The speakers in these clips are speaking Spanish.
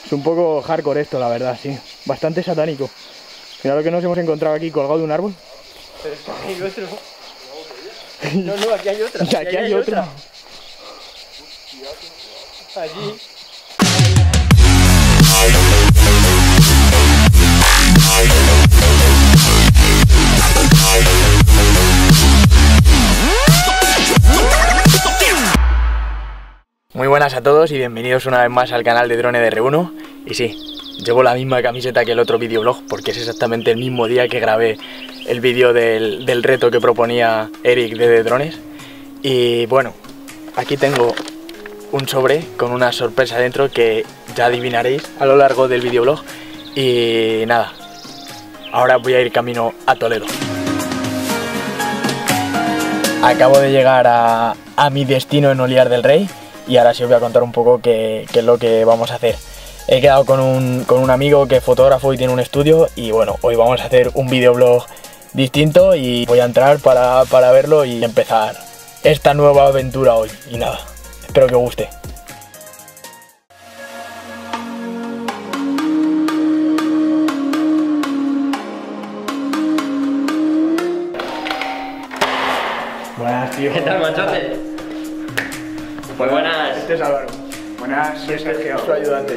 Es un poco hardcore esto, la verdad, sí. Bastante satánico. Mira lo que nos hemos encontrado aquí colgado de un árbol. Pero es que hay otro. No, aquí hay otra. Y aquí hay otra. Allí. Muy buenas a todos y bienvenidos una vez más al canal de Drone DR1. Y sí, llevo la misma camiseta que el otro videoblog porque es exactamente el mismo día que grabé el vídeo del reto que proponía Eric de drones. Y bueno, aquí tengo un sobre con una sorpresa dentro que ya adivinaréis a lo largo del videoblog. Y nada, ahora voy a ir camino a Toledo. Acabo de llegar a mi destino en Oliar del Rey. Y ahora sí os voy a contar un poco qué es lo que vamos a hacer. He quedado con un amigo que es fotógrafo y tiene un estudio. Y bueno, hoy vamos a hacer un videoblog distinto y voy a entrar para verlo y empezar esta nueva aventura hoy. Y nada, espero que os guste. Buenas, tío. ¿Qué tal, machote? Muy buenas. Este es Álvaro. Buenas, soy Sergio, su ayudante.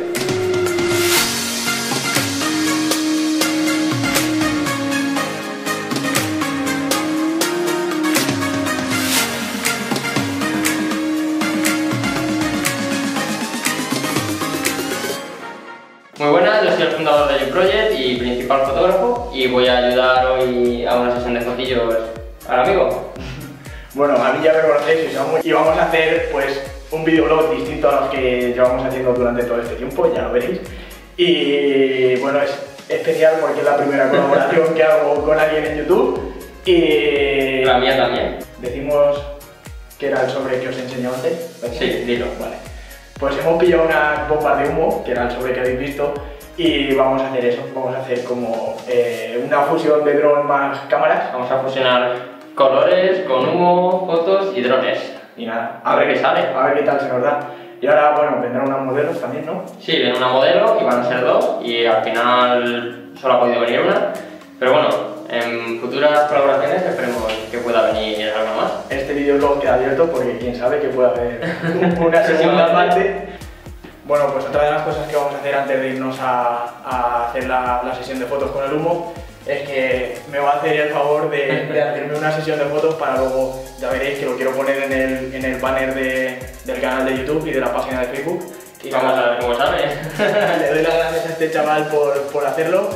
Muy buenas, yo soy el fundador de YouProject y principal fotógrafo y voy a ayudar hoy a una sesión de fotillos al amigo. Bueno, a mí ya me conocéis y vamos a hacer pues un videoblog distinto a los que llevamos haciendo durante todo este tiempo, ya lo veréis. Y bueno, es especial porque es la primera colaboración que hago con alguien en YouTube. Y La mía también. decimos que era el sobre que os he enseñado antes. Sí, dilo. Vale. Pues hemos pillado unas bombas de humo, que era el sobre que habéis visto, y vamos a hacer eso, vamos a hacer como una fusión de dron más cámaras. Vamos a fusionar colores con humo, fotos y drones. Y nada, A ver qué sale. a ver qué tal se nos da. Y ahora, bueno, vendrán unos modelos también, ¿no? Sí, viene una modelo y van a ser dos y al final solo ha podido venir una. Pero bueno, en futuras colaboraciones esperemos que pueda venir algo más. Este videoblog queda abierto porque quién sabe que pueda haber una segunda parte. Bueno, pues otra de las cosas que vamos a hacer antes de irnos a hacer la sesión de fotos con el humo es que me va a hacer el favor de hacerme una sesión de fotos para luego, ya veréis que lo quiero poner en el banner del canal de YouTube y de la página de Facebook. Y Vamos a ver cómo sale. le doy las gracias a este chaval por hacerlo.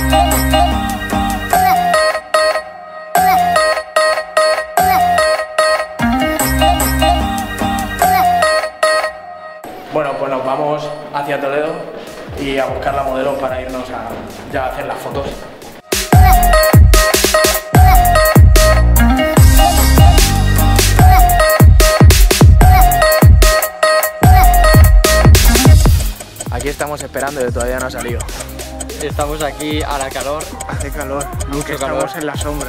Bueno, pues nos vamos hacia Toledo y a buscar la modelo para irnos ya a hacer las fotos. Aquí estamos esperando y todavía no ha salido. Estamos aquí a la calor. Hace calor, Mucho estamos calor. en la sombra.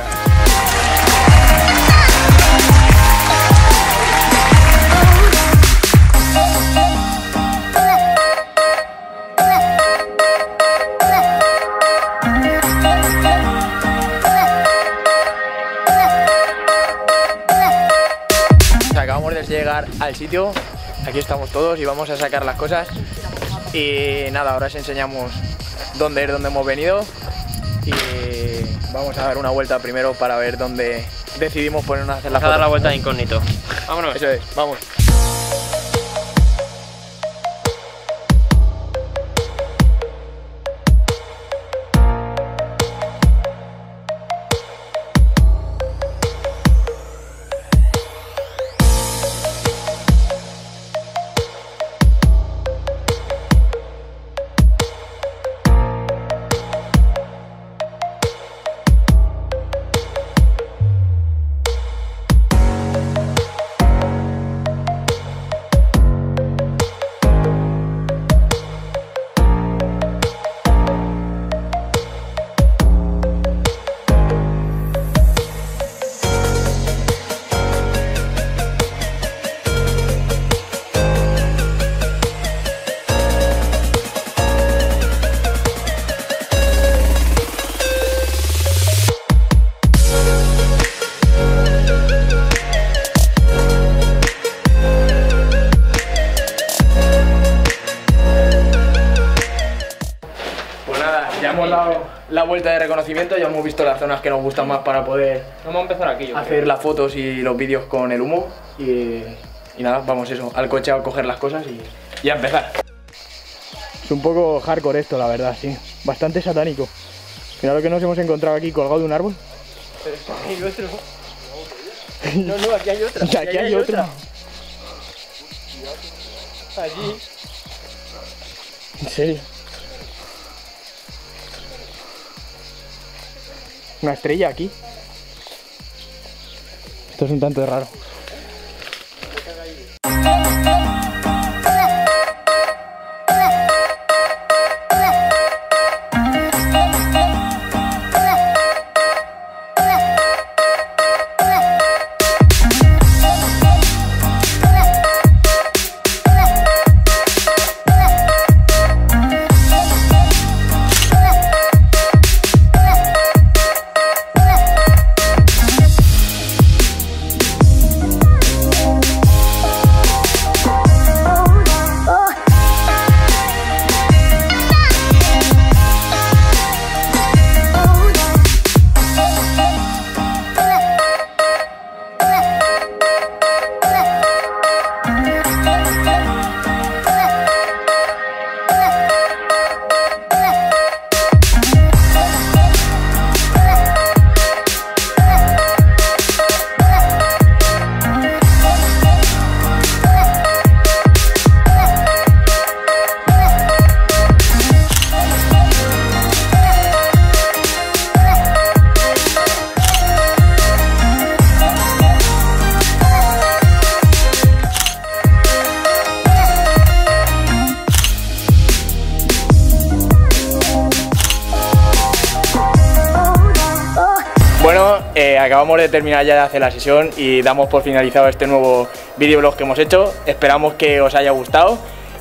Acabamos de llegar al sitio, aquí estamos todos y vamos a sacar las cosas. Y nada, ahora os enseñamos dónde hemos venido y vamos a dar una vuelta primero para ver dónde decidimos ponernos a hacer la Vamos a dar la foto. vuelta de incógnito. Vámonos. Eso es, vamos. hemos dado la vuelta de reconocimiento, ya hemos visto las zonas que nos gustan más para poder Vamos a empezar aquí, yo hacer las fotos y los vídeos con el humo. Y nada, vamos eso, al coche a coger las cosas y a empezar. Es un poco hardcore esto, la verdad, sí. Bastante satánico. Mira lo que nos hemos encontrado aquí colgado de un árbol. Pero es que hay otro. No, aquí hay otra. Aquí hay otra. Allí. ¿En serio? Una estrella aquí. Esto es un tanto raro. Bueno, acabamos de terminar ya de hacer la sesión y damos por finalizado este nuevo videoblog que hemos hecho. Esperamos que os haya gustado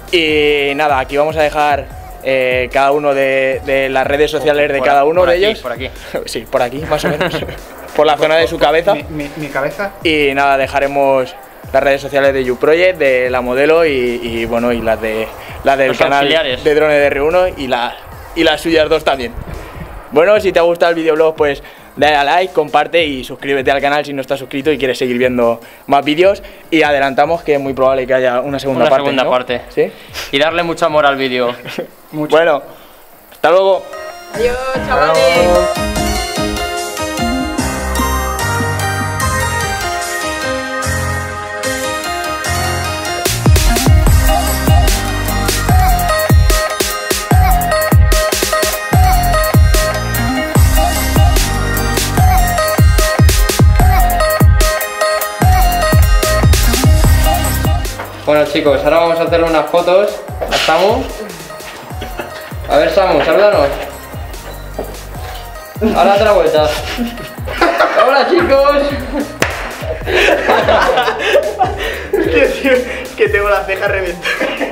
y nada, aquí vamos a dejar cada uno de las redes sociales de cada uno de ellos. Por aquí. Sí, por aquí más o menos, por la zona de su cabeza. Mi cabeza. Y nada, dejaremos las redes sociales de YouProject, de la modelo y bueno, y las del Los canal auxiliares. de Drone de R1 y las suyas dos también. Bueno, si te ha gustado el videoblog, pues dale a like, comparte y suscríbete al canal si no estás suscrito y quieres seguir viendo más vídeos. Y adelantamos que es muy probable que haya una segunda parte, ¿no? parte. ¿Sí? Y darle mucho amor al vídeo. Bueno, hasta luego. Adiós, chavales. Bueno chicos, ahora vamos a hacerle unas fotos a Samu. A ver Samu, salúdanos. Ahora date la vuelta. Hola chicos. Tío, que tengo la ceja reventada.